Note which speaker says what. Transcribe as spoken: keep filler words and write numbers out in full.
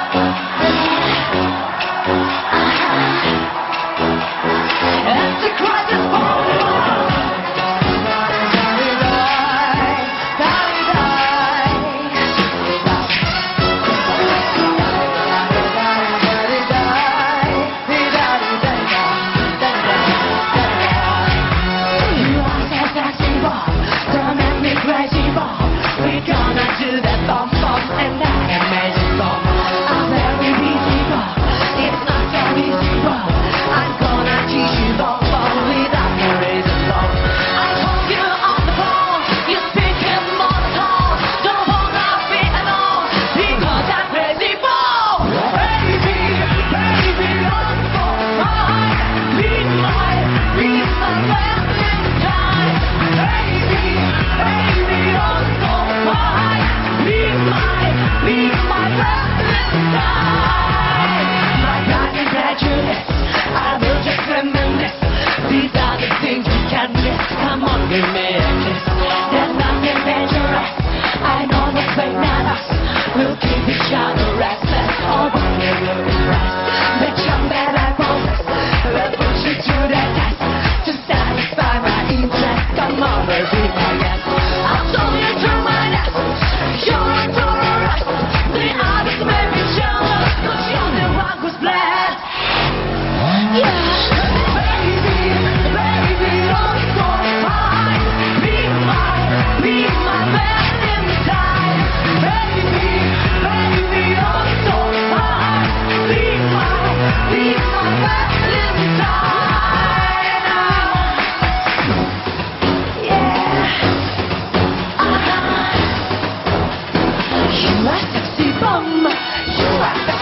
Speaker 1: Come on, give me a kiss. There's nothing dangerous. I know the fate not us. We'll keep each other restless. All the way we'll impress. The charm that I possess will push you to the test. To satisfy my interest. Come on, baby, my guest. I'll show you through my nest. You're a tourist. The others may be jealous, but you're the one who's blessed. Yeah. You are sexy bum, you are